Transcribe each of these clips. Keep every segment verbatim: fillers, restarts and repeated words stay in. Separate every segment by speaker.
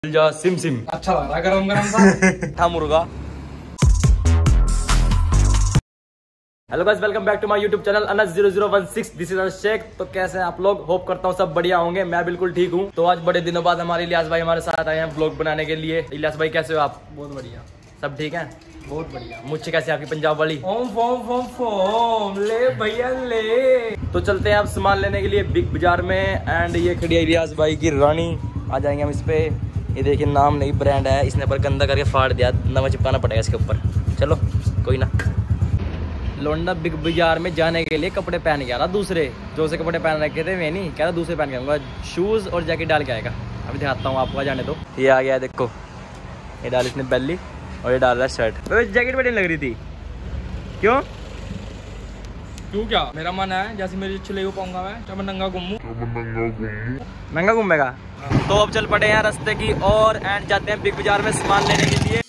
Speaker 1: जा SIM SIM
Speaker 2: अच्छा लग रहा है गरम गरम सा
Speaker 1: था मुर्गा। Hello guys, welcome back to my YouTube channel Anas zero zero one six. This is Anas Shaikh. तो कैसे हैं आप लोग? होप करता हूँ सब बढ़िया होंगे। मैं बिल्कुल ठीक हूँ। तो आज बड़े दिनों बाद हमारे इलियास भाई हमारे साथ आए हैं व्लॉग बनाने के लिए। इलियास भाई कैसे हो आप?
Speaker 2: बहुत बढ़िया,
Speaker 1: सब ठीक है?
Speaker 2: बहुत बढ़िया।
Speaker 1: मुझसे कैसे आपकी पंजाब वाली?
Speaker 2: ओम फोम फोम फोम ले भैया ले।
Speaker 1: तो चलते हैं आप सामान लेने के लिए बिग बाजार में। एंड ये खड़ी है इलियास भाई की रानी। आ जाएंगे हम इस पे। ये देखिए, नाम नहीं ब्रांड है, इसने पर गंदा करके फाड़ दिया, नवा चिपकाना पड़ेगा इसके ऊपर। चलो कोई ना। लोंडा बिग बाजार में जाने के लिए कपड़े पहन के आ रहा, दूसरे जो से कपड़े पहन रखे थे मैं नहीं कह रहा, दूसरे पहन के आऊँगा। शूज़ और जैकेट डाल के आएगा। अभी दिखाता हूँ आपको, आ जाने दो। ये आ गया है, देखो ये डाल इसने बेली और ये डाल रहा है शर्ट। जैकेट बड़ी लग रही थी, क्यों
Speaker 2: क्यों क्या मेरा मन है जैसे मेरी इच्छा ले पाऊंगा मैं, जब मैं नंगा घूमूं।
Speaker 1: महंगा घूमेगा। तो अब चल पड़े हैं रास्ते की और एंड जाते हैं बिग बाजार में सामान लेने के लिए।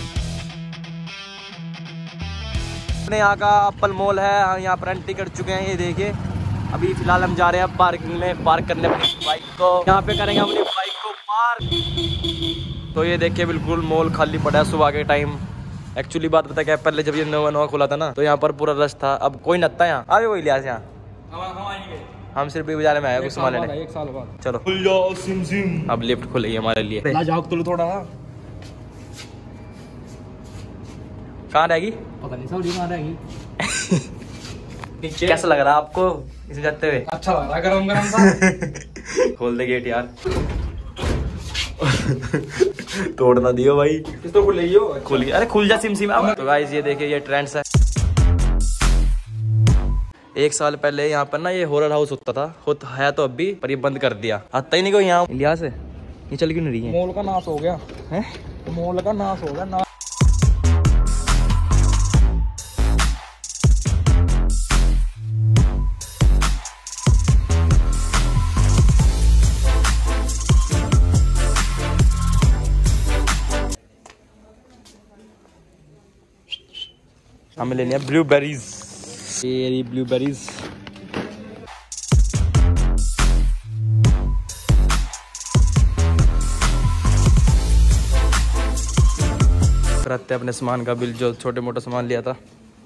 Speaker 1: अपने यहाँ का एप्पल मॉल है, हम यहाँ पर एंट्री कर चुके हैं। ये देखिए, अभी फिलहाल हम जा रहे हैं पार्किंग में पार्क करने अपनी बाइक को। यहाँ पे करेंगे अपनी बाइक को पार्क। तो ये देखिए, बिल्कुल मॉल खाली पड़ा है सुबह के टाइम। एक्चुअली बात पता क्या है, पहले जब ये नवा नवा खुला था ना, तो यहाँ पर पूरा रश था। अब कोई नत्ता यहाँ आगे कोई लिया यहाँ।
Speaker 2: हम हम आएंगे,
Speaker 1: हम सिर्फ बिग बाजार में आए कुछ सामान लेने।
Speaker 2: एक साल बाद।
Speaker 1: चलो
Speaker 2: खुल जाओ सिम सिम।
Speaker 1: अब लिफ्ट खुलेगी हमारे लिए।
Speaker 2: ला जाओ तो थोड़ा
Speaker 1: कहाँ रहेगी
Speaker 2: पता नहीं, सब कहाँ रहेगी। नीचे।
Speaker 1: कैसा लग रहा है आपको इसमें जाते हुए?
Speaker 2: अच्छा लग रहा है गरम गरम सा।
Speaker 1: खोल दे गेट यार। तोड़ ना दियो भाई।
Speaker 2: किस तो खुल लियो?
Speaker 1: खुल गया। अरे खुल जा सिम सिम। तो गाइस ये देखिए, ये ट्रेंड्स है। एक साल पहले यहाँ पर ना ये हॉरर हाउस होता था, होता है तो अब भी, पर ये बंद कर दिया। आता ही नहीं कोई यहाँ। इलिया से ये चल क्यों नहीं रही है?
Speaker 2: मॉल का नाश हो गया
Speaker 1: हैं?
Speaker 2: मॉल का नाश हो गया ना।
Speaker 1: हमें लेनी है ब्लूबेरीज। ये ब्लूबेरीज कराते अपने सामान का बिल, जो छोटे मोटे सामान लिया था।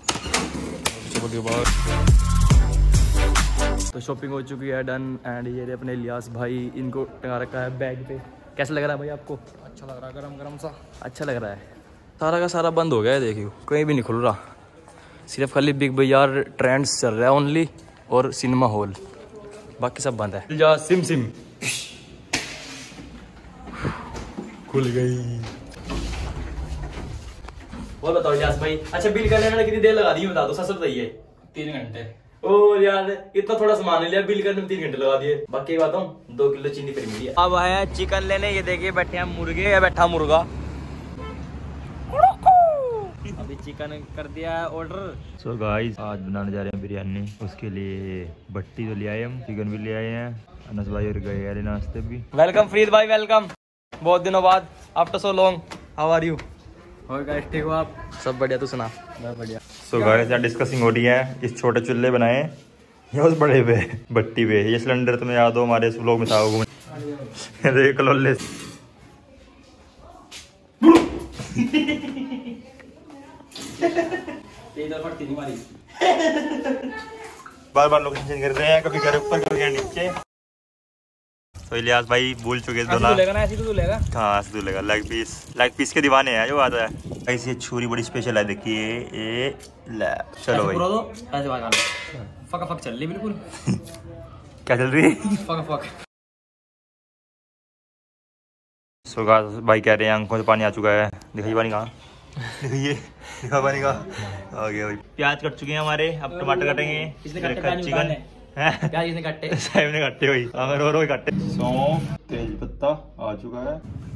Speaker 1: तो शॉपिंग हो चुकी है डन। एंड ये रहे अपने इलियास भाई, इनको टंगा रखा है बैग पे। कैसा लग रहा है भाई आपको?
Speaker 2: अच्छा लग रहा है गरम गरम सा।
Speaker 1: अच्छा लग रहा है। सारा का सारा बंद हो गया है, देखियो कहीं भी नहीं खुल रहा। सिर्फ खाली बिग बाजार ट्रेंड्स चल रहा है ओनली, और सिनेमा हॉल, बाकी सब बंद है। जा सिम सिम खुल गई। और बताओ इलियास भाई, अच्छा बिल करने में कितनी देर लगा दी बता दो, सच बताइए।
Speaker 2: तीन घंटे।
Speaker 1: ओ यार, इतना थोड़ा सामान ले लिया, बिल करने में तीन घंटे लगा दिए। बाकी बात हूँ, दो किलो चीनी फ्री मिली है। अब आया चिकन लेने। ये देखिए बैठे हैं मुर्गे, या बैठा मुर्गा। अभी चिकन कर दिया है ऑर्डर।
Speaker 3: सो गाइस, आज बनाने जा रहे हैं बिरयानी। उसके लिए भट्टी तो ले आए, हम चिकन भी ले आए हैं। अनस भाई और गए यार नाश्ते भी।
Speaker 1: वेलकम फरीद भाई, वेलकम। बहुत दिनों बाद, after so long. How are you?
Speaker 2: और गाइस ठीक हो आप?
Speaker 1: सब बढ़िया, तू सुना?
Speaker 2: बहुत बढ़िया।
Speaker 3: सो गाइस, यहाँ डिस्कसिंग हो रही है, इस छोटे चूल्हे बनाए या उस बड़े पे भट्टी पे। ये सिलेंडर तुम्हें याद हो हमारे व्लॉग में था। देख लो बार बार लोकेशन चेंज कर रहे हैं, कभी घर ऊपर कभी घर नीचे। तो इलियास भाई भूल चुके दोनों।
Speaker 2: ऐसे तो लेगा।
Speaker 3: हाँ ऐसे धुलेगा। लेग पीस लेग पीस के दीवाने हैं जो आता है। ऐसी छुरी बड़ी स्पेशल है, देखिए ये ले। चलो भाई,
Speaker 1: फक फक चल रही बिल्कुल।
Speaker 3: क्या चल रही है?
Speaker 2: Fuck fuck.
Speaker 3: सो गाइस, भाई कह रहे हैं आंखों से पानी आ चुका है। दिखाइए पानी कहाँ? दिखाइए, दिखा पानी कहाँ आ गया भाई। प्याज कट चुके हैं हमारे, अब टमाटर कटेंगे। चिकन
Speaker 1: प्याज इसने काटे।
Speaker 3: साहब ने काटे भाई, हमें रो रो काटे। सौंफ, तेज पत्ता आ चुका है।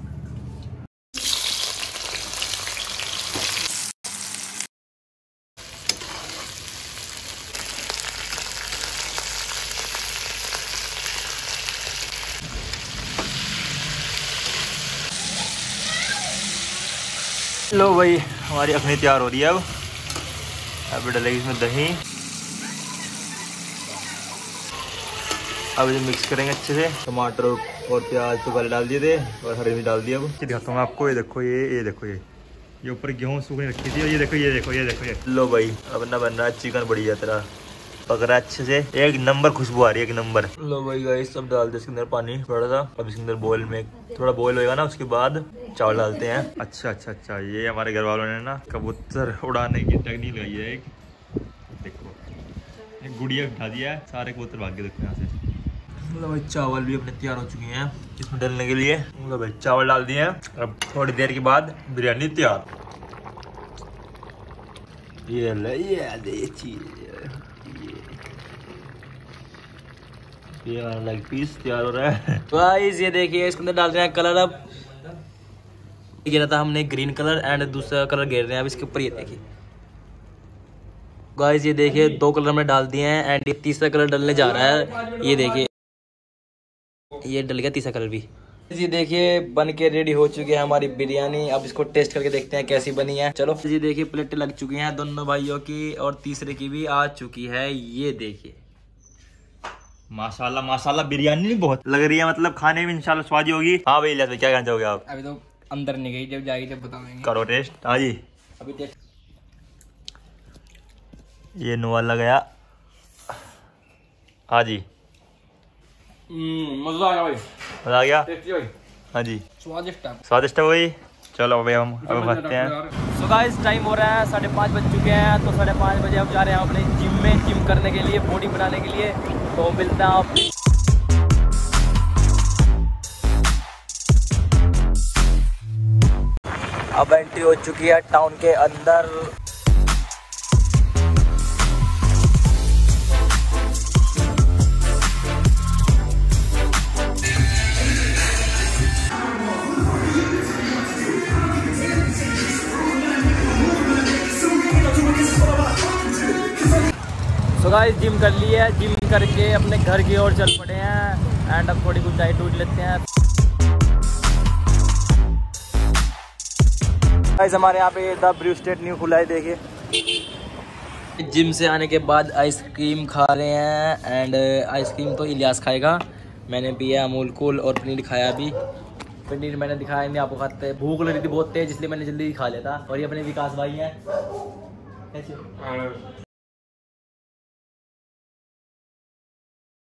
Speaker 3: लो भाई, हमारी अखनी तैयार हो रही है। अब अब डलेगी इसमें दही। अब ये मिक्स करेंगे अच्छे से। टमाटर और प्याज तो पहले डाल दिए थे और हरी मिर्च डाल दिया। अब दिखाता हूँ आपको, ये देखो ये ये देखो ये ये ऊपर गेहूँ सूखने रखी थी और ये देखो ये देखो ये देखो ये लो भाई अब ना बन रहा है चिकन बढ़िया तरह पक रहा है अच्छे से, एक नंबर खुशबू आ रही है एक नंबर। लो भाई गाइस सब डाल दे इसके अंदर पानी थोड़ा सा। अब इसके अंदर बॉयल में थोड़ा बॉयल होएगा ना उसके बाद चावल डालते हैं। अच्छा अच्छा अच्छा ये हमारे घर वालों ने ना कबूतर उड़ाने की टेक्निक लगाई है एक, देखो एक गुड़िया उठा दिया है, सारे कबूतर भाग गए देखो यहाँ से। मतलब भाई चावल भी अपने तैयार हो चुके हैं इसमें डालने के लिए। मतलब भाई चावल डाल दिए हैं। अब थोड़ी देर के बाद बिरयानी तैयार। ये ले ये चीज ये लाइक पीस तैयार हो रहा है।
Speaker 1: गाइस ये देखिए इसके अंदर डाल रहे हैं कलर। अब गिरा था हमने ग्रीन कलर एंड दूसरा कलर गिर रहे हैं अब इसके ऊपर। ये देखिए गाइस ये देखिए दो कलर हमने डाल दिए हैं एंड ये तीसरा कलर डलने जा रहा है। ये देखिए ये डल गया तीसरा कलर भी। जी देखिए बन के रेडी हो चुकी है हमारी बिरयानी। अब इसको टेस्ट करके देखते हैं कैसी बनी है। चलो जी देखिए प्लेटें लग चुकी हैं दोनों भाइयों की और तीसरे की भी आ चुकी है। ये देखिए
Speaker 3: माशाल्लाह माशाल्लाह बिरयानी बहुत लग रही है, मतलब खाने में इंशाल्लाह स्वादी होगी। हाँ भाई इलियास भाई क्या कहना चाहोगे आप?
Speaker 2: अभी तो अंदर नहीं गई, जब जाएगी जब बताएंगे।
Speaker 3: करो टेस्ट। हाँ जी
Speaker 2: अभी टेस्ट
Speaker 3: ये नुआ लग गया। हाँ जी
Speaker 2: मजा आया भाई,
Speaker 3: मजा आ गया।
Speaker 2: टेस्टी भाई,
Speaker 3: हाँ जी
Speaker 2: स्वादिष्ट है
Speaker 3: स्वादिष्ट है भाई। चलो भाई हम अब खाते हैं।
Speaker 1: सो गाइस टाइम हो रहा है साढ़े पाँच बज चुके हैं। तो साढ़े पाँच बजे अब जा रहे हैं अपने जिम में जिम करने के लिए, बॉडी बनाने के लिए। तो मिलते हैं आप। अब एंट्री हो चुकी है टाउन के अंदर। तो गाइस जिम कर ली है, जिम करके अपने घर की ओर चल पड़े हैं एंड अब थोड़ी कुछ डाइट उठ लेते हैं। गाइस हमारे यहाँ पे द ब्रू स्टेट न्यू खुला है, देखिए। जिम से आने के बाद आइसक्रीम खा रहे हैं एंड आइसक्रीम तो इलियास खाएगा। मैंने पिया अमूल कूल और पनीर खाया भी। पनीर मैंने दिखाया नहीं आपको, खाते भूख लग रही थी बहुत तेज इसलिए मैंने जल्दी खा लिया था। और ये अपने विकास भाई हैं।